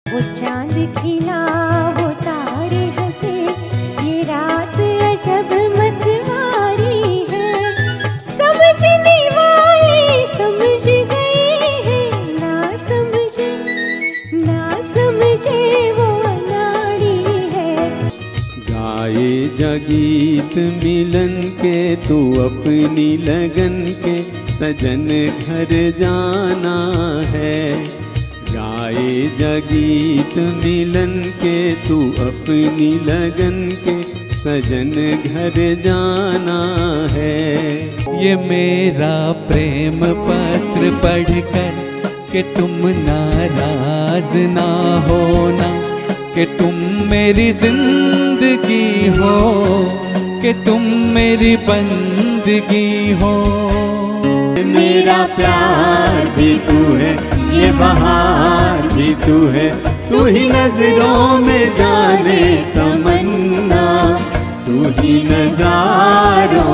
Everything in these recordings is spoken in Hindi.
वो चांद खिला वो तारे हंसे, ये रात अजब मतवारी है। समझने वाले समझ गए हैं, ना समझे वो अनाड़ी है। गाए जगीत मिलन के तू अपनी लगन के, सजन घर जाना है। गाए जगीत मिलन के तू अपनी लगन के, सजन घर जाना है। ये मेरा प्रेम पत्र पढ़कर कि तुम नाराज ना होना, कि तुम मेरी जिंदगी हो, कि तुम मेरी बंदगी हो। मेरा प्यार भी तू है, ये बहार भी तू है, तू ही नजरों में जाने तमन्ना, तू ही नजारों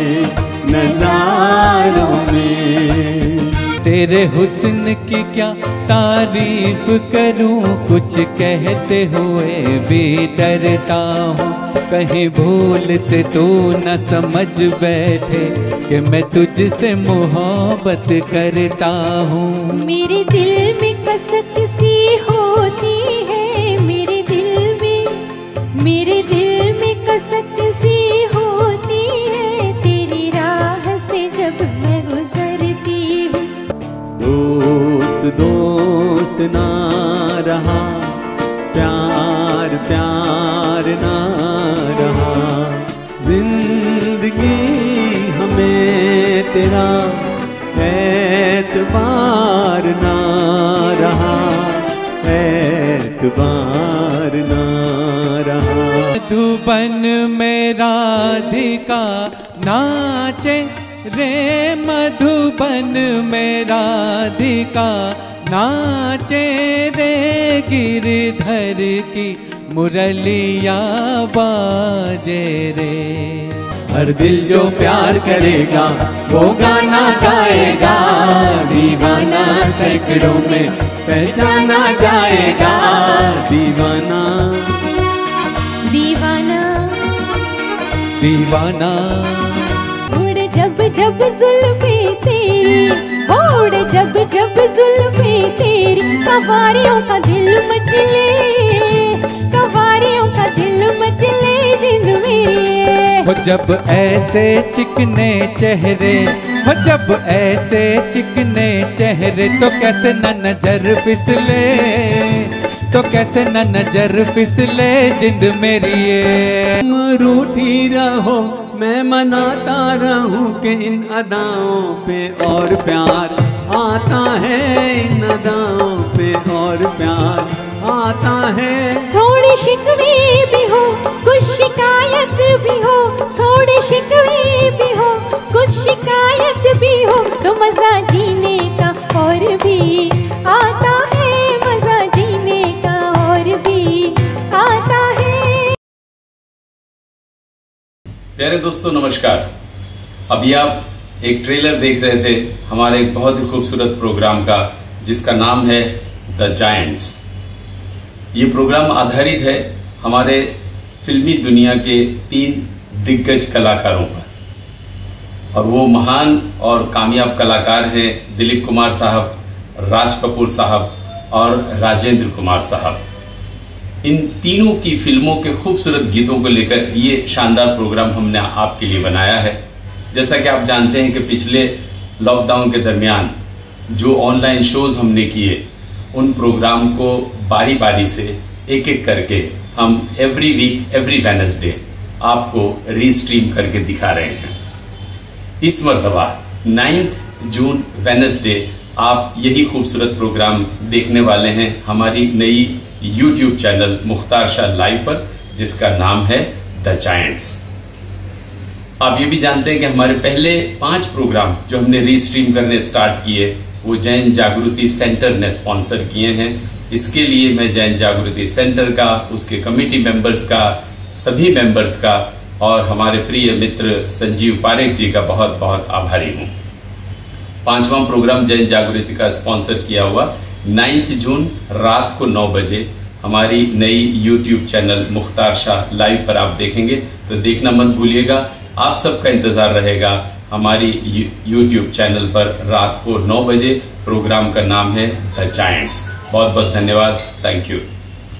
में। तेरे हुस्न की क्या तारीफ करूं, कुछ कहते हुए भी डरता हूँ। कहीं भूल से तू न समझ बैठे कि मैं तुझसे मोहब्बत करता हूँ। मेरे दिल में कसक सी होती है, मेरे दिल में कसक सी होती है, तेरी राह से जब मैं गुजरती हूँ। दोस्त ना रहा, प्यार ना रहा, जिंदगी हमें तेरा एतबार ना रहा, एतबार ना रहा। मधुबन में राधिका नाचे रे, मधुबन में राधिका नाचे रे, गिरधर की मुरलिया बाजे रे। हर दिल जो प्यार करेगा वो गाना गाएगा, दीवाना सैकड़ों में पहचाना जाएगा। दीवाना दीवाना दीवाना। उड़ जब जब जुल्फे तेरी, उड़ जब जब जुल्फे तेरी, कवारियों का दिल मचले, कवारियों का दिल मचले जिंद मेरी। हो जब ऐसे चिकने चेहरे, हो जब ऐसे चिकने चेहरे, तो कैसे न नजर फिसले, तो कैसे न नजर फिसले जिंद मेरी ये। रूठी रहो मैं मनाता रहूं कि इन अदाओं पे और प्यार आता है, इन अदाओं पे और प्यार आता है। थोड़ी शिकवे भी हो कुछ शिकायत भी हो, थोड़ी शिकवे भी हो कुछ शिकायत भी हो, तो मजा जीने का और भी आता है, मजा जीने का और भी आता है। प्यारे दोस्तों नमस्कार। अभी आप एक ट्रेलर देख रहे थे हमारे एक बहुत ही खूबसूरत प्रोग्राम का, जिसका नाम है द जायंट्स। ये प्रोग्राम आधारित है हमारे फिल्मी दुनिया के 3 दिग्गज कलाकारों पर, और वो महान और कामयाब कलाकार हैं दिलीप कुमार साहब, राज कपूर साहब और राजेंद्र कुमार साहब। इन तीनों की फिल्मों के खूबसूरत गीतों को लेकर ये शानदार प्रोग्राम हमने आपके लिए बनाया है। जैसा कि आप जानते हैं कि पिछले लॉकडाउन के दरमियान जो ऑनलाइन शोज हमने किए, उन प्रोग्राम को बारी बारी से एक एक करके हम एवरी वीक एवरी वेडनेसडे आपको रीस्ट्रीम करके दिखा रहे हैं। इस मर्तबा 9 जून वेडनेसडे आप यही खूबसूरत प्रोग्राम देखने वाले हैं हमारी नई YouTube channel Mukhtar Shah live पर, जिसका नाम है द जायंट्स। आप ये भी जानते हैं कि हमारे पहले 5 प्रोग्राम जो हमने रीस्ट्रीम करने स्टार्ट किए, वो जैन जागृति सेंटर ने स्पॉन्सर किए हैं। इसके लिए मैं जैन जागृति सेंटर का, उसके कमेटी मेंबर्स का, सभी मेंबर्स का और हमारे प्रिय मित्र संजीव पारेख जी का बहुत बहुत आभारी हूं। 5वां प्रोग्राम जैन जागृति का स्पॉन्सर किया हुआ 9 जून रात को 9 बजे हमारी नई YouTube channel Mukhtar Shah live पर आप देखेंगे, तो देखना मत भूलिएगा। आप सबका इंतजार रहेगा हमारी YouTube चैनल पर रात को 9 बजे। प्रोग्राम का नाम है द जायंट्स। बहुत बहुत धन्यवाद। Thank you.